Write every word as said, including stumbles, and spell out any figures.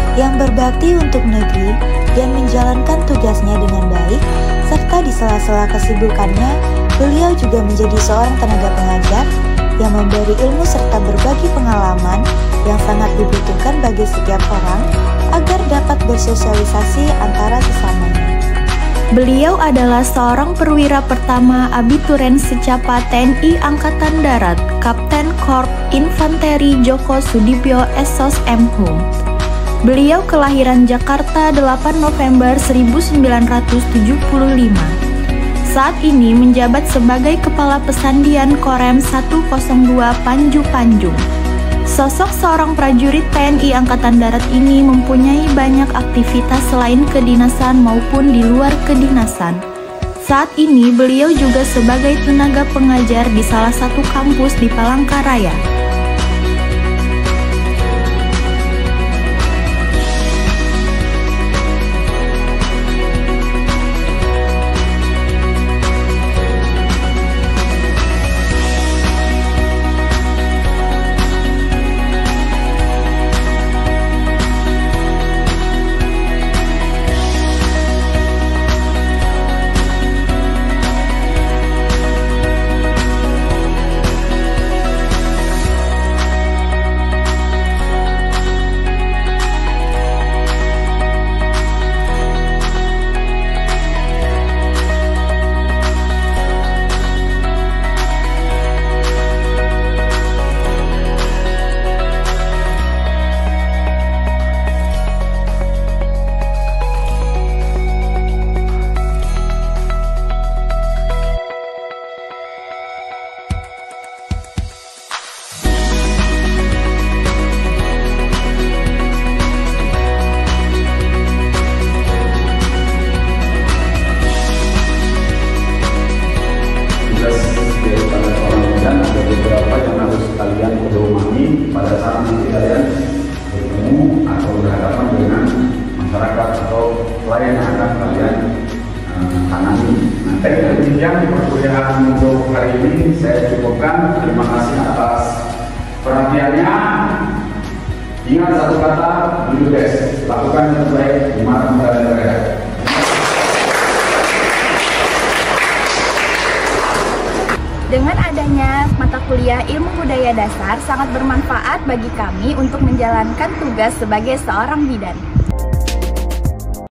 yang berbakti untuk negeri dan menjalankan tugasnya dengan baik, serta di sela-sela kesibukannya, beliau juga menjadi seorang tenaga pengajar yang memberi ilmu serta berbagi pengalaman yang sangat dibutuhkan bagi setiap orang agar dapat bersosialisasi antara sesamanya. Beliau adalah seorang perwira pertama abituren secapa T N I Angkatan Darat, Kapten Korps Infanteri Djoko Sudibyo S O S M Hum. Beliau kelahiran Jakarta delapan November seribu sembilan ratus tujuh puluh lima. Saat ini menjabat sebagai Kepala Pesandian Korem seratus dua Panju Panjung. Sosok seorang prajurit T N I Angkatan Darat ini mempunyai banyak aktivitas selain kedinasan maupun di luar kedinasan. Saat ini beliau juga sebagai tenaga pengajar di salah satu kampus di Palangkaraya. Pada saat nanti kalian bertemu atau berhadapan dengan masyarakat atau klien yang akan kalian uh, tangani. Nah, demikian perkuliahan untuk hari ini saya cukupkan. Terima kasih atas perhatiannya. Ingat satu kata, do your best. Lakukan yang terbaik di mata kalian berada. Dengan adanya mata kuliah Ilmu Budaya Dasar sangat bermanfaat bagi kami untuk menjalankan tugas sebagai seorang bidan.